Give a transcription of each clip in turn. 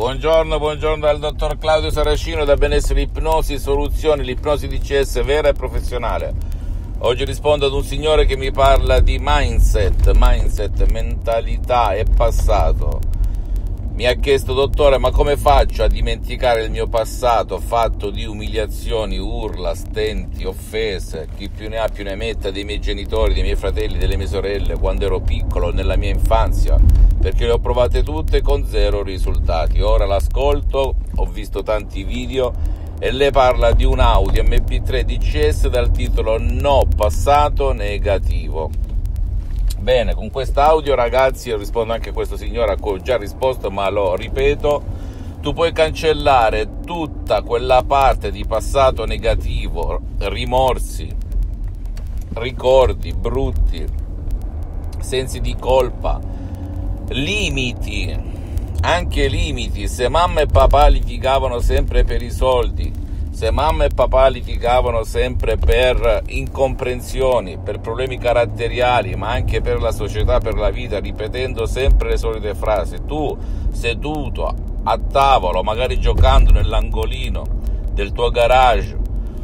Buongiorno dal dottor Claudio Saracino da Benessere Ipnosi Soluzioni, l'ipnosi DCS vera e professionale. Oggi rispondo ad un signore che mi parla di mindset, mentalità e passato. Mi ha chiesto: dottore, ma come faccio a dimenticare il mio passato fatto di umiliazioni, urla, stenti, offese, chi più ne ha più ne metta, dei miei genitori, dei miei fratelli, delle mie sorelle, quando ero piccolo, nella mia infanzia, perché le ho provate tutte con zero risultati. Ora l'ascolto, ho visto tanti video e lei parla di un audio MP3 DCS dal titolo No passato negativo. Bene, con quest'audio, ragazzi, io rispondo anche a questo signore a cui ho già risposto, ma lo ripeto: tu puoi cancellare tutta quella parte di passato negativo, rimorsi, ricordi brutti, sensi di colpa, limiti, anche limiti. Se mamma e papà litigavano sempre per i soldi, se mamma e papà litigavano sempre per incomprensioni, per problemi caratteriali, ma anche per la società, per la vita, ripetendo sempre le solite frasi, tu seduto a tavolo, magari giocando nell'angolino del tuo garage,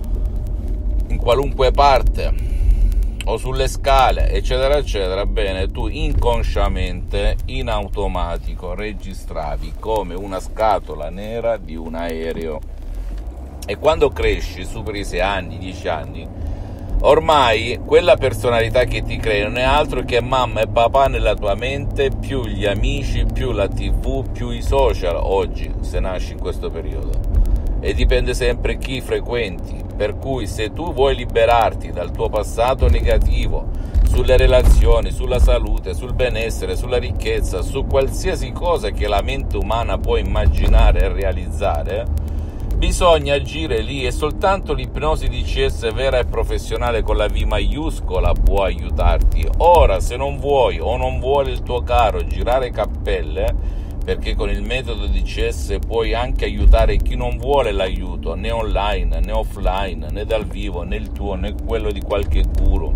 in qualunque parte, o sulle scale, eccetera eccetera, bene, tu inconsciamente, in automatico, registravi come una scatola nera di un aereo. E quando cresci, superi i 6 anni, 10 anni, ormai quella personalità che ti crei non è altro che mamma e papà nella tua mente, più gli amici, più la TV, più i social oggi, se nasci in questo periodo. E dipende sempre chi frequenti, per cui se tu vuoi liberarti dal tuo passato negativo, sulle relazioni, sulla salute, sul benessere, sulla ricchezza, su qualsiasi cosa che la mente umana può immaginare e realizzare, bisogna agire lì, e soltanto l'ipnosi DCS vera e professionale con la V maiuscola può aiutarti. Ora, se non vuoi o non vuole il tuo caro girare cappelle, perché con il metodo DCS puoi anche aiutare chi non vuole l'aiuto, né online, né offline, né dal vivo, né il tuo, né quello di qualche guru,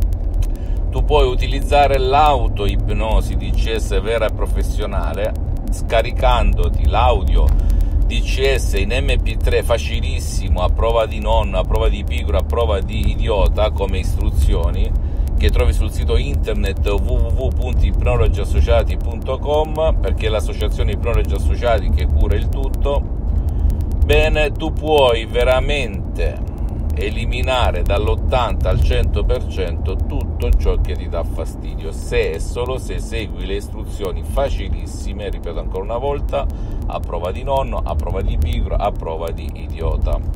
tu puoi utilizzare l'auto-ipnosi DCS vera e professionale scaricandoti l'audio DCS in MP3 facilissimo, a prova di nonno, a prova di pigro, a prova di idiota, come istruzioni, che trovi sul sito internet www.ipnologiassociati.com, perché è l'associazione Ipnologi Associati che cura il tutto. Bene, tu puoi veramente eliminare dall'80 al 100% tutto ciò che ti dà fastidio, se e solo se segui le istruzioni facilissime, ripeto ancora una volta, a prova di nonno, a prova di pigro, a prova di idiota.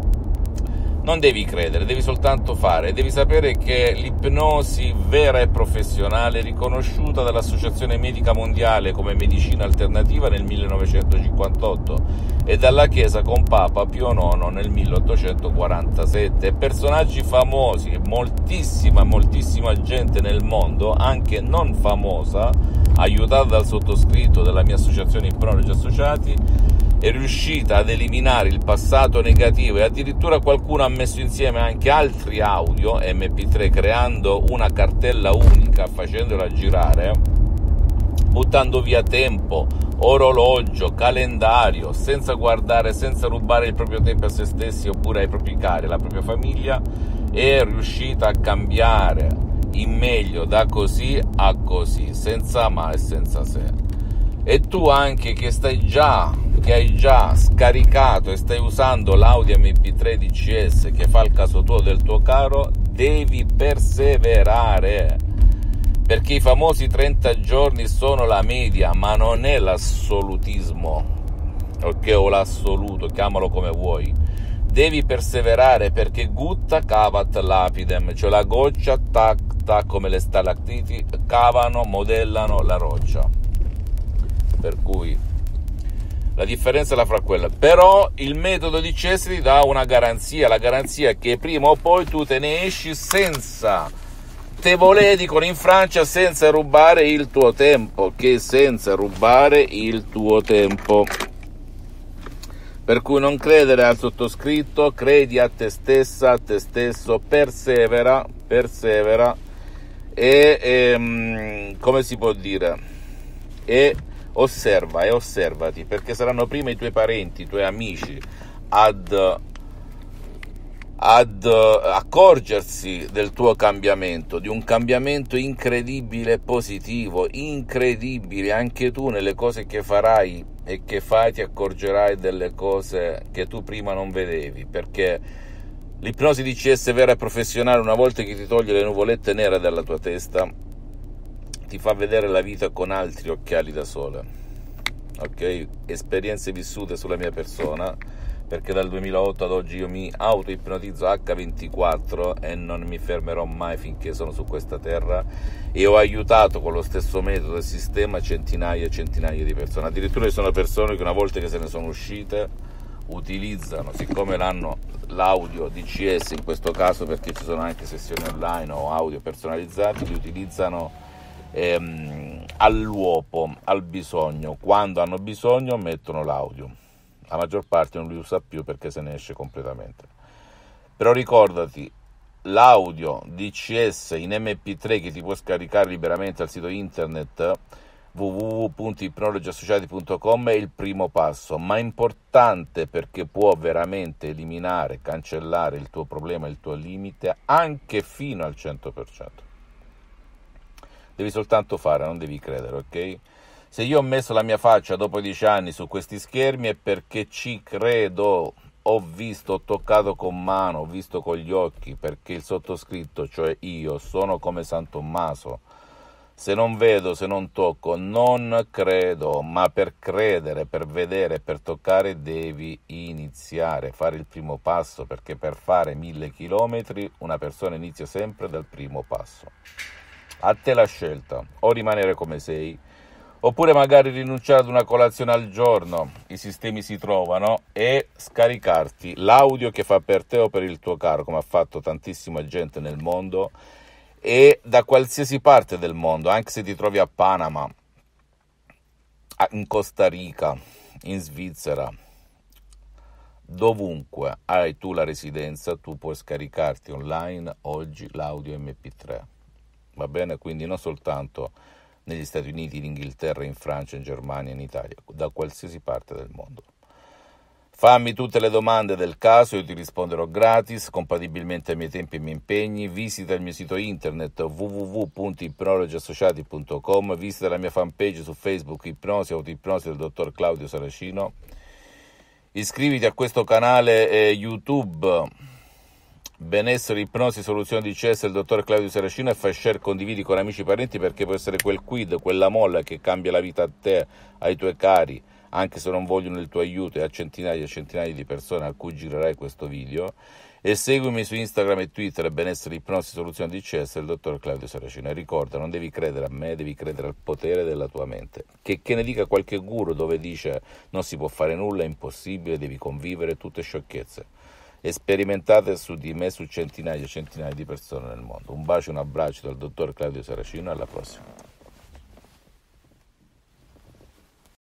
Non devi credere, devi soltanto fare. Devi sapere che l'ipnosi vera e professionale è riconosciuta dall'Associazione Medica Mondiale come medicina alternativa nel 1958 e dalla Chiesa con Papa Pio IX nel 1847. Personaggi famosi, moltissima gente nel mondo, anche non famosa, aiutata dal sottoscritto della mia associazione Ipnologi Associati, è riuscita ad eliminare il passato negativo, e addirittura qualcuno ha messo insieme anche altri audio MP3 creando una cartella unica, facendola girare, buttando via tempo, orologio, calendario, senza guardare, senza rubare il proprio tempo a se stessi oppure ai propri cari, alla propria famiglia. È riuscita a cambiare in meglio da così a così, senza ma e senza se. E tu anche che hai già scaricato e stai usando l'audio MP3 DCS che fa il caso tuo, del tuo caro, devi perseverare, perché i famosi 30 giorni sono la media, ma non è l'assolutismo, ok, o l'assoluto, chiamalo come vuoi. Devi perseverare, perché gutta cavat lapidem, cioè la goccia tac tac, come le stalattiti cavano, modellano la roccia. Per cui la differenza la fra quella. Però il metodo di DCS ti dà una garanzia, la garanzia che prima o poi tu te ne esci senza, te volè, dicono in Francia, senza rubare il tuo tempo, che senza rubare il tuo tempo. Per cui non credere al sottoscritto, credi a te stessa, a te stesso, persevera e come si può dire, e osserva e osservati, perché saranno prima i tuoi parenti, i tuoi amici ad accorgersi del tuo cambiamento, di un cambiamento incredibile e positivo, incredibile. Anche tu nelle cose che farai e che fai ti accorgerai delle cose che tu prima non vedevi, perché l'ipnosi DCS vera e professionale, una volta che ti toglie le nuvolette nere dalla tua testa, ti fa vedere la vita con altri occhiali da sole, ok? Esperienze vissute sulla mia persona, perché dal 2008 ad oggi io mi auto-ipnotizzo H24 e non mi fermerò mai finché sono su questa terra, e ho aiutato con lo stesso metodo e sistema centinaia e centinaia di persone. Addirittura ci sono persone che una volta che se ne sono uscite utilizzano, siccome l'hanno l'audio DCS in questo caso, perché ci sono anche sessioni online o audio personalizzati, li utilizzano all'uopo, al bisogno. Quando hanno bisogno mettono l'audio, la maggior parte non li usa più perché se ne esce completamente. Però ricordati, l'audio DCS in MP3 che ti puoi scaricare liberamente al sito internet www.ipnologiassociati.com è il primo passo, ma importante, perché può veramente eliminare, cancellare il tuo problema, il tuo limite, anche fino al 100%. Devi soltanto fare, non devi credere, ok? Se io ho messo la mia faccia dopo 10 anni su questi schermi è perché ci credo, ho visto, ho toccato con mano, ho visto con gli occhi, perché il sottoscritto, cioè io, sono come San Tommaso. Se non vedo, se non tocco, non credo, ma per credere, per vedere, per toccare devi iniziare, fare il primo passo, perché per fare 1000 chilometri una persona inizia sempre dal primo passo. A te la scelta, o rimanere come sei, oppure magari rinunciare ad una colazione al giorno, i sistemi si trovano, e scaricarti l'audio che fa per te o per il tuo caro, come ha fatto tantissima gente nel mondo, e da qualsiasi parte del mondo, anche se ti trovi a Panama, in Costa Rica, in Svizzera, dovunque hai tu la residenza, tu puoi scaricarti online oggi l'audio MP3, va bene? Quindi non soltanto negli Stati Uniti, in Inghilterra, in Francia, in Germania, in Italia, da qualsiasi parte del mondo. Fammi tutte le domande del caso, io ti risponderò gratis, compatibilmente ai miei tempi e ai miei impegni. Visita il mio sito internet www.ipnologiassociati.com, visita la mia fanpage su Facebook, Ipnosi, Autoipnosi del dottor Claudio Saracino. Iscriviti a questo canale YouTube, Benessere, Ipnosi, Soluzione DCS del dottor Claudio Saracino, e fai share, condividi con amici e parenti, perché può essere quel quid, quella molla che cambia la vita a te, ai tuoi cari, anche se non vogliono il tuo aiuto, e a centinaia e centinaia di persone a cui girerai questo video. E seguimi su Instagram e Twitter, Benessere, Ipnosi, Soluzione DCS del dottor Claudio Saracino. E ricorda, non devi credere a me, devi credere al potere della tua mente. Che ne dica qualche guru dove dice non si può fare nulla, è impossibile, devi convivere, tutte sciocchezze. E sperimentate su di me, su centinaia e centinaia di persone nel mondo. Un bacio, un abbraccio dal dottor Claudio Saracino, alla prossima.